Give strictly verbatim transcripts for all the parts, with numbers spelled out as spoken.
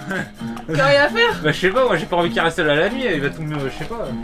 Y'a rien à faire. Bah je sais pas, moi j'ai pas envie qu'il reste là la nuit, il va tout me... je sais pas.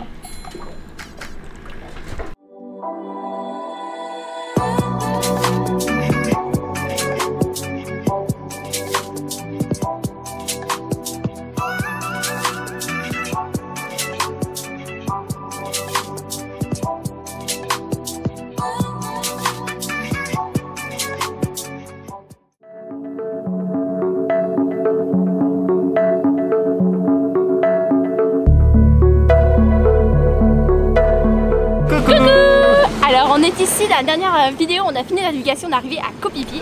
Alors on est ici, la dernière vidéo, on a fini la navigation, on est arrivé à Koh Phi Phi.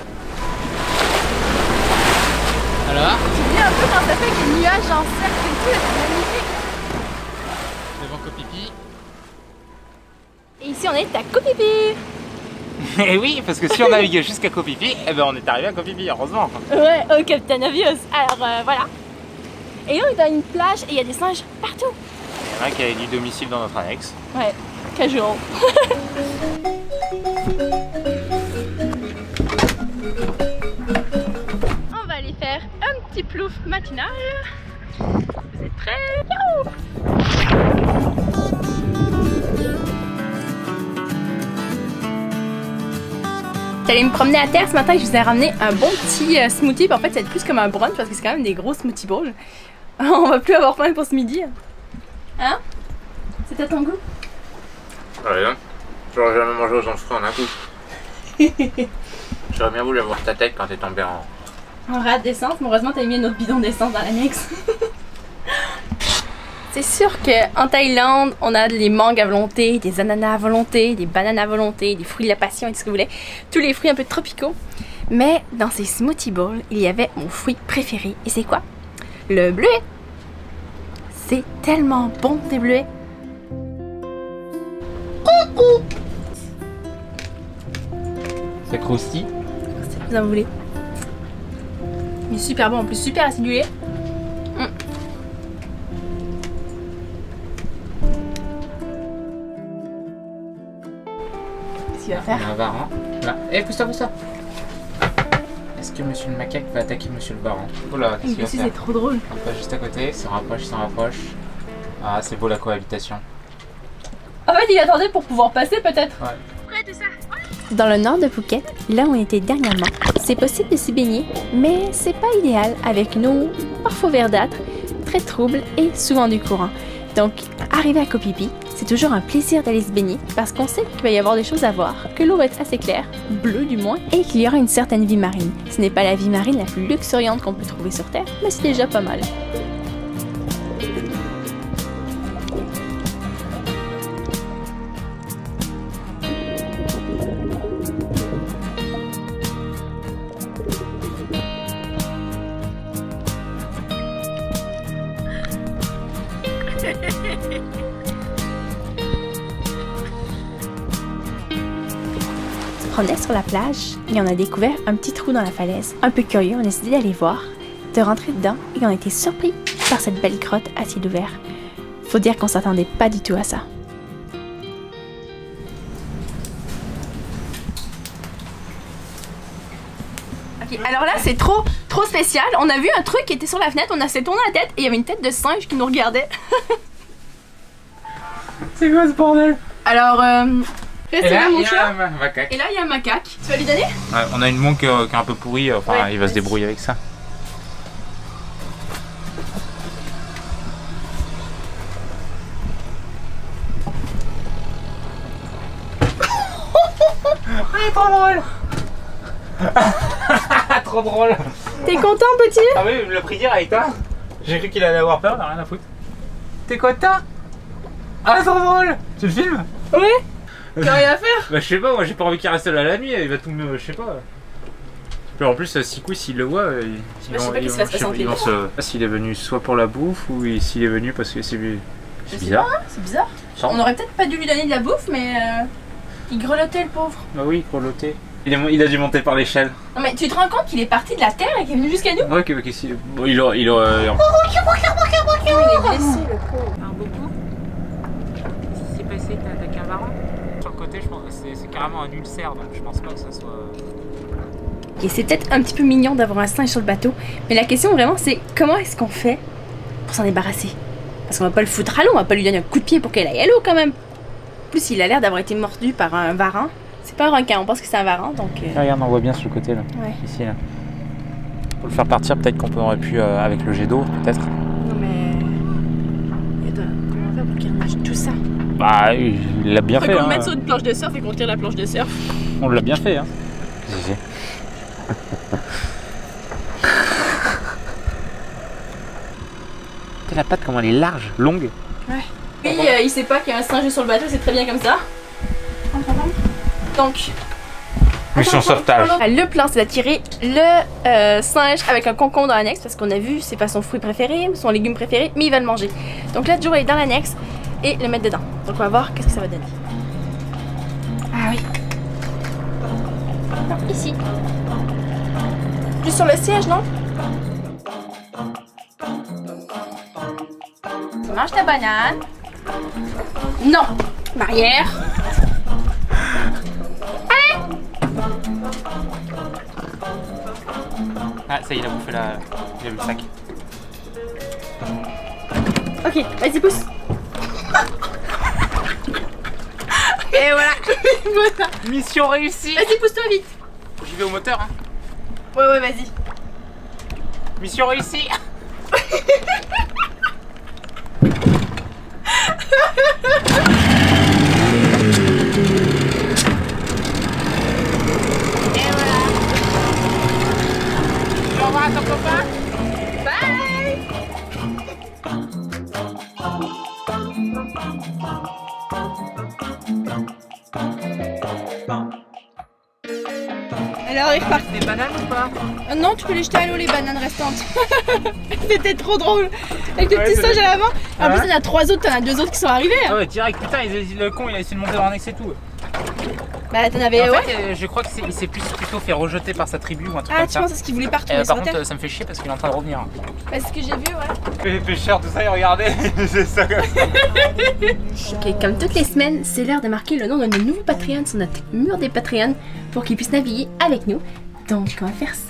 Alors Tu dis un peu quand ça fait que les nuages en cercle et tout, c'est magnifique. Devant Koh Phi Phi. Et ici on est à Koh Phi Phi. Et oui, parce que si on naviguait jusqu'à Koh Phi Phi, eh ben on est arrivé à Koh Phi Phi, heureusement. Ouais, au Captain Obvious. Alors euh, voilà. Et là on est dans une plage et il y a des singes partout. Il y en a un qui a du domicile dans notre annexe. Ouais, casual. On va aller faire un petit plouf matinal. Vous êtes prêts? Youhou! J'allais me promener à terre ce matin et je vous ai ramené un bon petit euh, smoothie. En fait, ça va être plus comme un brunch parce que c'est quand même des gros smoothie bowls. On va plus avoir faim pour ce midi. Hein? C'est à ton goût? Ouais, hein. J'aurais jamais mangé aux anges frais en un coup. J'aurais bien voulu avoir ta tête quand t'es tombé en... En rate d'essence, mais heureusement t'as mis un autre bidon d'essence dans l'annexe. C'est sûr qu'en Thaïlande, on a des mangues à volonté, des ananas à volonté, des bananes à volonté, des fruits de la passion et tout ce que vous voulez. Tous les fruits un peu tropicaux. Mais dans ces smoothie bowls, il y avait mon fruit préféré. Et c'est quoi? Le bleuet. C'est tellement bon des bleuets. C'est croustille. Si vous en voulez. Mais super bon, en plus super acidulé. Mm. Qu'est-ce qu'il va faire? Il y a un varan. Là. Eh, pousse-toi, pousse-toi. Est-ce que monsieur le macaque va attaquer monsieur le varan? Oh là, qu'est-ce qu'il va faire? C'est trop drôle. On passe juste à côté, s'en rapproche, s'en rapproche. Ah, c'est beau la cohabitation. En fait, il attendait pour pouvoir passer peut-être. Ouais. Dans le nord de Phuket, là où on était dernièrement, c'est possible de s'y baigner, mais c'est pas idéal avec une eau parfois verdâtre, très trouble et souvent du courant. Donc, arrivé à Koh Phi Phi, c'est toujours un plaisir d'aller se baigner parce qu'on sait qu'il va y avoir des choses à voir, que l'eau va être assez claire, bleue du moins, et qu'il y aura une certaine vie marine. Ce n'est pas la vie marine la plus luxuriante qu'on peut trouver sur Terre, mais c'est déjà pas mal. On se promenait sur la plage et on a découvert un petit trou dans la falaise. Un peu curieux, on a décidé d'aller voir, de rentrer dedans et on a été surpris par cette belle grotte à ciel ouvert. Faut dire qu'on s'attendait pas du tout à ça. Ok, alors là c'est trop trop spécial. On a vu un truc qui était sur la fenêtre, on a s'est tourné la tête et il y avait une tête de singe qui nous regardait. C'est quoi ce bordel? Alors, euh, restez là, mon il y a chat. un macaque. Et là, il y a un macaque. Tu vas lui donner? Ouais, on a une monque euh, qui est un peu pourrie, enfin Ouais, il va se vas-y. débrouiller avec ça. Ah, trop drôle. Trop drôle. T'es content, petit? Ah oui, il me l'a pris dire avec toi. J'ai cru qu'il allait avoir peur, n'a rien à foutre. T'es content? Ah, trop drôle. Tu le filmes? Ouais. Y'a rien à faire. Bah je sais pas, moi j'ai pas envie qu'il reste là la nuit, il va tout me... je sais pas. Puis en plus, Sikou, s'il le voit, il, Bah, je sais pas qu'est-ce qui va se passer entre les deux. se... S'il est venu soit pour la bouffe ou s'il est venu parce que c'est c'est bizarre. C'est bizarre. Sans- On aurait peut-être pas dû lui donner de la bouffe, mais euh, il grelottait le pauvre. Bah oui, grelotté. Il, est... il a dû monter par l'échelle. Non mais tu te rends compte qu'il est parti de la terre et qu'il est venu jusqu'à nous? Ouais, ok, ok, si... bon, il a... Il a... euh, Il est blessé le pauvre. Un beaucoup. Qu'est-ce qui s'est passé? T'as attaqué un varan? Sur le côté, je pense que c'est carrément un ulcère, donc je pense pas que ça soit... Et c'est peut-être un petit peu mignon d'avoir un singe sur le bateau, mais la question vraiment c'est comment est-ce qu'on fait pour s'en débarrasser? Parce qu'on va pas le foutre à l'eau, on va pas lui donner un coup de pied pour qu'elle aille à l'eau quand même. En plus il a l'air d'avoir été mordu par un varan. C'est pas un requin, on pense que c'est un varan donc... Euh... Ah, regarde, on voit bien sur le côté là, ouais. Ici là. Pour le faire partir, peut-être qu'on aurait pu euh, avec le jet d'eau, peut-être. Non mais... Attends, comment on fait pour qu'il renage tout ça? Bah, il l'a bien fait. Qu'on hein. le mette sur une planche de surf et qu'on tire la planche de surf. On l'a bien fait, hein. Si, si. La patte, comment elle est large, longue. Ouais. Oui, euh, il sait pas qu'il y a un singe sur le bateau, c'est très bien comme ça. Donc... Mission sauvetage. Le plan, c'est d'attirer le euh, singe avec un concombre dans l'annexe parce qu'on a vu, c'est pas son fruit préféré, son légume préféré, mais il va le manger. Donc là, Joe est dans l'annexe et le mettre dedans. Donc on va voir qu'est-ce que ça va donner. Ah oui. Non, ici. Juste sur le siège, non? Tu manges ta banane. Non. Barrière. Ah, ça y est, il a bouffé la... Il a vu le sac. Ok, vas-y, pousse. Et voilà. Voilà. Mission réussie. Vas-y, pousse-toi vite. J'y vais au moteur, hein. Ouais, ouais, vas-y. Mission réussie. Et voilà. Tu vas voir ton copain. Bye. Alors, il repart. Des bananes ou pas? Euh, non, tu peux les jeter à l'eau, les bananes restantes. C'était trop drôle. Avec le Ouais, petit singe à l'avant. En Ouais. plus, il y en a trois autres, t'en as deux autres qui sont arrivés. Hein. Ah ouais, direct, putain, il, le con, il a essayé de monter dans l'annexe et tout. Bah, t'en avais. En Ouais. fait, euh, je crois qu'il s'est plus plutôt fait rejeter par sa tribu ou un truc Ah, comme tu ça. penses à ce qu'il voulait pas retourner Euh, sur par la contre, terre? ça me fait chier parce qu'il est en train de revenir. Bah, c'est ce que j'ai vu, ouais. Les pêcheurs, tout ça, ils regardaient, c'est ça comme ça. Ok, comme toutes les semaines, c'est l'heure de marquer le nom de nos nouveaux Patreons sur notre mur des Patreons pour qu'ils puissent naviguer avec nous. Donc, on va faire ça.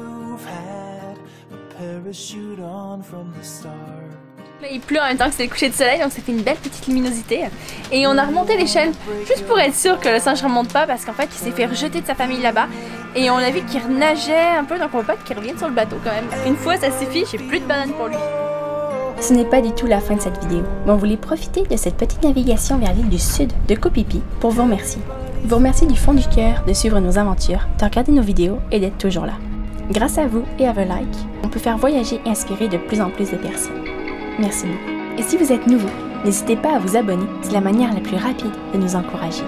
Là, il pleut en même temps que c'est le coucher de soleil, donc ça fait une belle petite luminosité. Et on a remonté l'échelle juste pour être sûr que le singe ne remonte pas parce qu'en fait il s'est fait rejeter de sa famille là-bas. Et on a vu qu'il renageait un peu, donc on veut pas qu'il revienne sur le bateau quand même. Une fois ça suffit, j'ai plus de bananes pour lui. Ce n'est pas du tout la fin de cette vidéo, mais on voulait profiter de cette petite navigation vers l'île du sud de Koh Phi Phi pour vous remercier. Vous remercier du fond du cœur de suivre nos aventures, de regarder nos vidéos et d'être toujours là. Grâce à vous et à vos likes, on peut faire voyager et inspirer de plus en plus de personnes. Merci beaucoup. Et si vous êtes nouveau, n'hésitez pas à vous abonner, c'est la manière la plus rapide de nous encourager.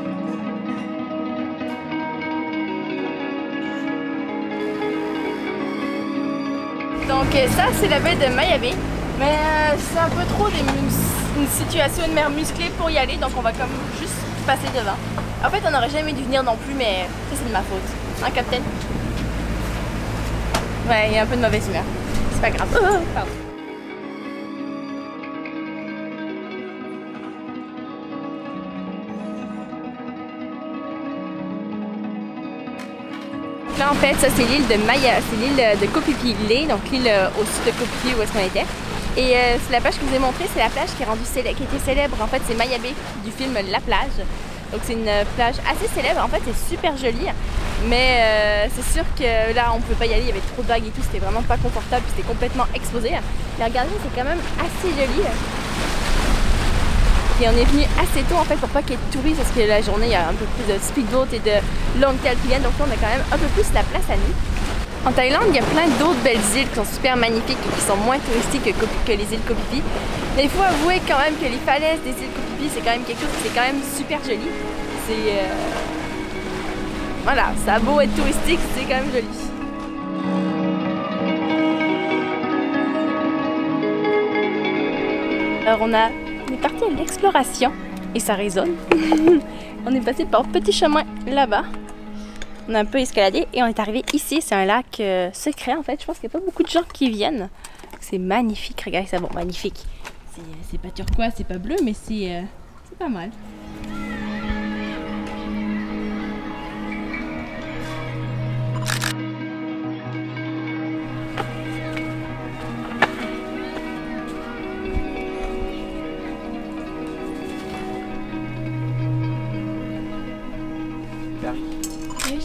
Donc ça c'est la baie de Maya Bay, mais euh, c'est un peu trop des une situation de mer musclée pour y aller, donc on va comme juste passer devant. En fait on n'aurait jamais dû venir non plus, mais ça c'est de ma faute. Hein, Captain? Ouais, il y a un peu de mauvaise humeur. C'est pas grave. Oh, pardon. Là en fait ça c'est l'île de Maya, c'est l'île de Koh Phi Phi Lay, donc l'île au sud de Koh Phi Phi où est-ce qu'on était. Et euh, c'est la plage que je vous ai montrée, c'est la plage qui est rendue célèbre, qui était célèbre en fait, c'est Maya Bay du film La Plage. Donc c'est une plage assez célèbre, en fait c'est super joli, mais euh, c'est sûr que là on pouvait pas y aller, il y avait trop de vagues et tout, c'était vraiment pas confortable, c'était complètement exposé. Mais regardez, c'est quand même assez joli. Et on est venu assez tôt en fait pour pas qu'il y ait de touristes parce que la journée il y a un peu plus de speedboat et de longtail qui viennent, donc là on a quand même un peu plus la place à nous. En Thaïlande, il y a plein d'autres belles îles qui sont super magnifiques et qui sont moins touristiques que, que les îles Koh Phi Phi. Mais il faut avouer quand même que les falaises des îles Koh Phi Phi, c'est quand même quelque chose qui est quand même super joli. C'est... Euh... Voilà, ça a beau être touristique, c'est quand même joli. Alors on, a... on est parti à l'exploration et ça résonne. On est passé par un petit chemin là-bas. On a un peu escaladé et on est arrivé ici. C'est un lac euh, secret en fait. Je pense qu'il n'y a pas beaucoup de gens qui viennent. C'est magnifique. Regardez ça. Bon, magnifique. C'est pas turquoise, c'est pas bleu, mais c'est euh, pas mal.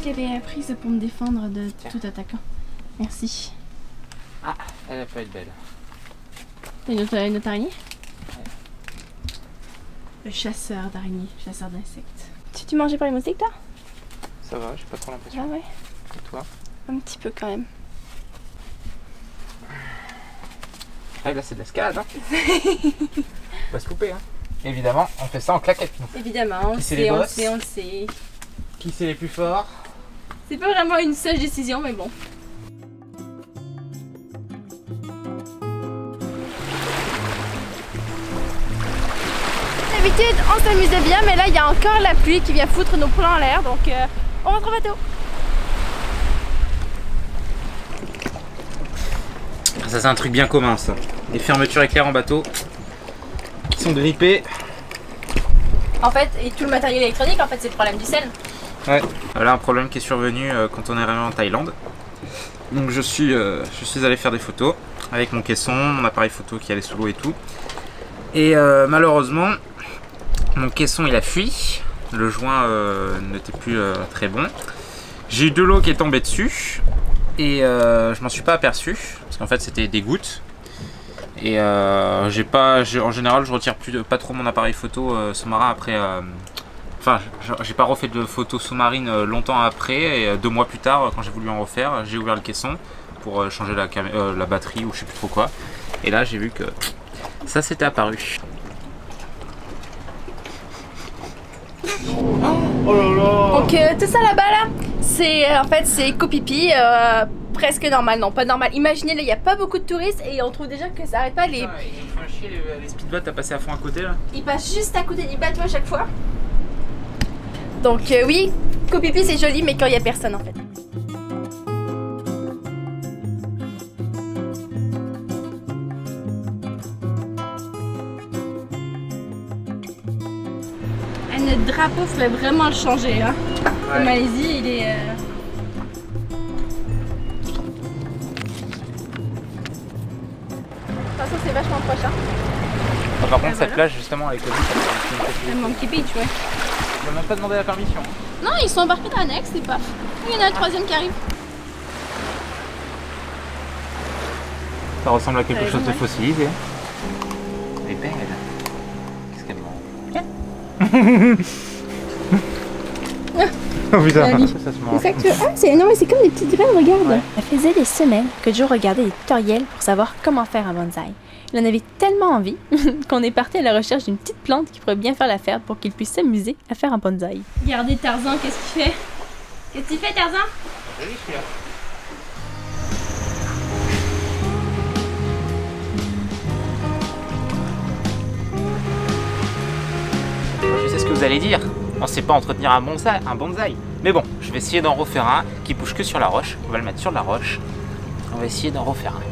qu'il y avait prise pour me défendre de Tiens. tout attaquant. Merci. Ah, elle peut être belle. T'as une autre, une autre araignée? Ouais. Le chasseur d'araignées, chasseur d'insectes. Tu t'es mangé par les moustiques, toi? Ça va, j'ai pas trop l'impression. Ah ouais? Et toi? Un petit peu quand même. Ah, là, c'est de l'escalade, hein. On va se couper, hein. Évidemment, on fait ça en claquette, nous. Évidemment, on le Qui c'est sait, les on le boss? sait, on le sait. Qui c'est les plus forts? C'est pas vraiment une sage décision, mais bon. D'habitude, on s'amusait bien, mais là, il y a encore la pluie qui vient foutre nos plans en l'air, donc euh, on rentre au bateau. Ça, c'est un truc bien commun, ça. Les fermetures éclairs en bateau qui sont de l'I P. En fait, et tout le matériel électronique, en fait, c'est le problème du sel. Ouais. Voilà un problème qui est survenu euh, quand on est arrivé en Thaïlande. Donc je suis, euh, je suis allé faire des photos avec mon caisson, mon appareil photo qui allait sous l'eau et tout. Et euh, malheureusement, mon caisson il a fui. Le joint euh, n'était plus euh, très bon. J'ai eu de l'eau qui est tombée dessus et euh, je m'en suis pas aperçu parce qu'en fait c'était des gouttes. Et euh, j'ai pas, en général, je retire plus de, pas trop mon appareil photo euh, sous-marin après. Euh, Enfin, j'ai pas refait de photos sous-marines longtemps après, et deux mois plus tard, quand j'ai voulu en refaire, j'ai ouvert le caisson pour changer la, euh, la batterie ou je sais plus trop quoi. Et là, j'ai vu que ça s'était apparu. Oh là là! Donc euh, tout ça là-bas là, c'est euh, en fait c'est copipi, euh, presque normal, non pas normal. Imaginez là, il n'y a pas beaucoup de touristes et on trouve déjà que ça arrête pas les. Putain, ils me font chier les, les speedboats à passer à fond à côté là. Ils passent juste à côté du bateau à chaque fois. Donc euh, oui, Koh-Phi-Phi c'est joli mais quand il n'y a personne en fait. Et notre drapeau ferait vraiment le changer hein. Ouais. En Malaisie il est... Euh... De toute façon c'est vachement proche hein. Ah, par contre, cette plage, justement, avec le but, c'est Monkey Beach, ouais. Ils n'ont même pas demandé la permission. Non, ils sont embarqués dans l'annexe, c'est pas. Il y en a un troisième qui arrive. Ça ressemble à quelque ouais, chose ouais. de fossilisé. Elle est belle. Qu'est-ce qu'elle mange? Oh putain, ça, ça se mange. Exact. Ah, c'est non mais c'est comme des petites graines, regarde. Ouais. Ça faisait des semaines que Joe regardait des tutoriels pour savoir comment faire un bonsaï. Il en avait tellement envie qu'on est parti à la recherche d'une petite plante qui pourrait bien faire l'affaire pour qu'il puisse s'amuser à faire un bonsaï. Regardez Tarzan, qu'est-ce qu'il fait? Qu'est-ce qu'il fait Tarzan? Joli celui-là. Je sais ce que vous allez dire. On sait pas entretenir un bonsaï, un bonsaï. Mais bon, je vais essayer d'en refaire un qui bouge que sur la roche. On va le mettre sur la roche. On va essayer d'en refaire un.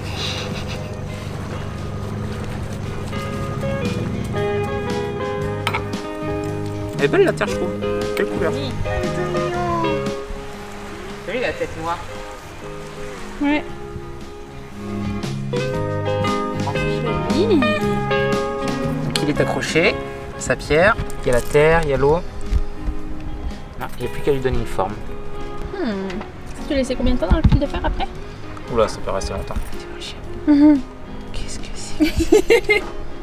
Elle est belle la terre, je trouve. Quelle couleur? Oui. T'as vu la tête noire? Ouais. Joli. Donc il est accroché, sa pierre, il y a la terre, il y a l'eau. Il n'y a plus qu'à lui donner une forme. Hmm. Tu l'as laissé combien de temps dans le fil de fer après? Oula, ça peut rester longtemps. Mm-hmm. Qu'est-ce que c'est?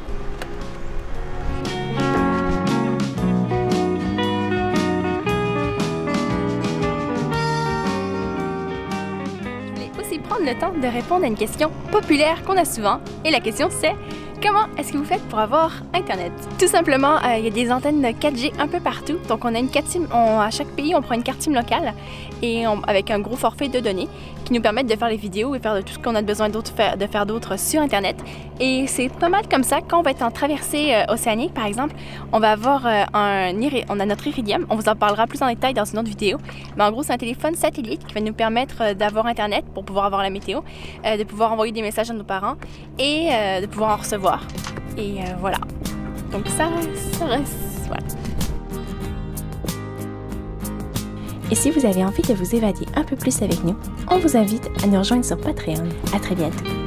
Prendre le temps de répondre à une question populaire qu'on a souvent. Et la question c'est: comment est-ce que vous faites pour avoir Internet? Tout simplement, euh, il y a des antennes quatre G un peu partout. Donc on a une carte SIM, on, à chaque pays on prend une carte SIM locale et on, avec un gros forfait de données qui nous permettent de faire les vidéos et faire de tout ce qu'on a besoin d'autre, faire, de faire d'autres sur Internet. Et c'est pas mal comme ça quand on va être en traversée euh, océanique par exemple, on va avoir euh, un on a notre Iridium, on vous en parlera plus en détail dans une autre vidéo. Mais en gros c'est un téléphone satellite qui va nous permettre euh, d'avoir Internet pour pouvoir avoir la météo, euh, de pouvoir envoyer des messages à nos parents et euh, de pouvoir en recevoir. Et euh, voilà. Donc ça, ça reste... Voilà. Et si vous avez envie de vous évader un peu plus avec nous, on vous invite à nous rejoindre sur Patreon. À très bientôt.